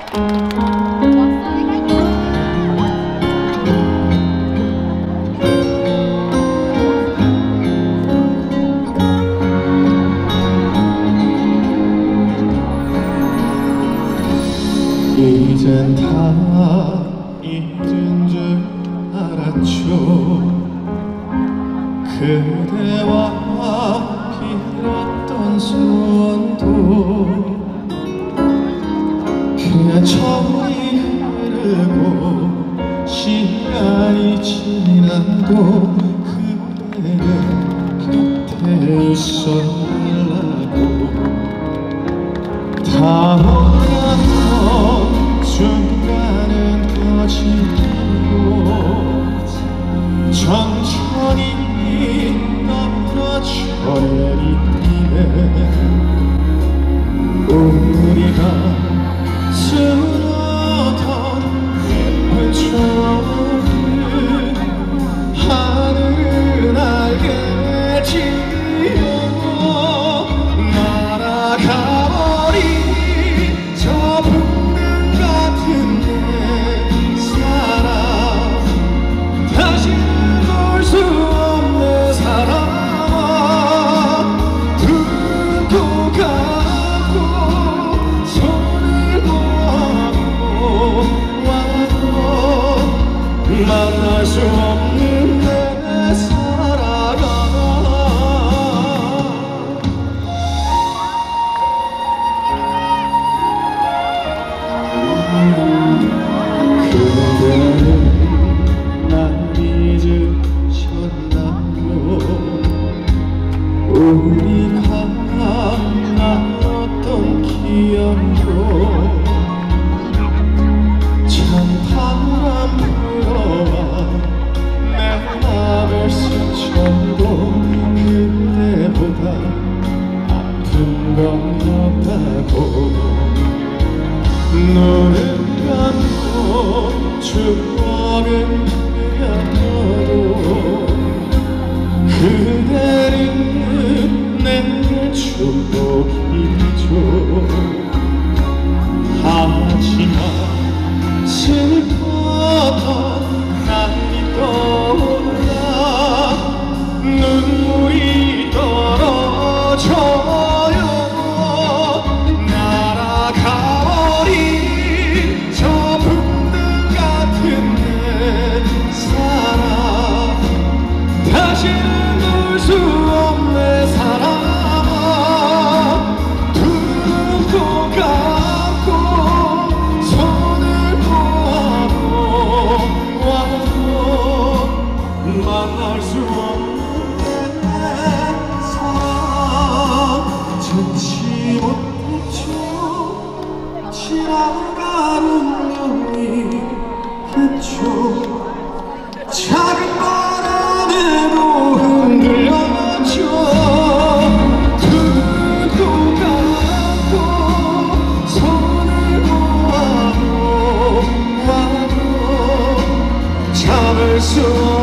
이젠 다 잊은 줄 알았죠. 그대와 빌었던 소원도 그냥 천이 흐르고 시간이 지나도 그대는 곁에 있어달라고. 다가던 순간은 거짓이고 천천히 떨어져 내리네. 우리가 쓰러던 예쁜 추억을 하늘은 알겠지요. 날아가버린 저 풍경 같은 내 사랑, 다시는 볼 수 없는 사랑아. 두고 가고 손을 놓고 와도 만날 수 없는 내 사랑아. 그대는 날 잊으셨나요? 우리가 나눴던 기억도 찬바람 불어와 내 맘을 스쳐도 그대보다 아픈 건 없다고. 눈을 감고 추억은 그려도 그대는 내 축복이죠. 하지만 슬퍼던 날이 떠올라 눈물이 떨어져요. 날아가버린 저 풍등 같은 내 사랑, 다시는 볼 수 없는 사랑아. 두고 가고 손을 모아도 와도 만날 수 없는 내 사랑. 잊지 못했죠. 지나가는 여위겠죠. 작은 바람에도 흔들렸죠. 두고 가고 손을 모아도 와도 잡을 수